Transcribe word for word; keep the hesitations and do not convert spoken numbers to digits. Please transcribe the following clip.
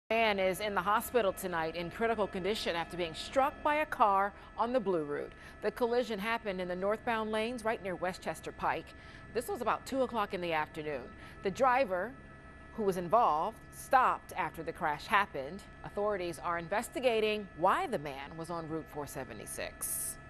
Man is in the hospital tonight in critical condition after being struck by a car on the Blue Route. The collision happened in the northbound lanes right near Westchester Pike. This was about two o'clock in the afternoon. The driver who was involved stopped after the crash happened. Authorities are investigating why the man was on Route four seventy-six.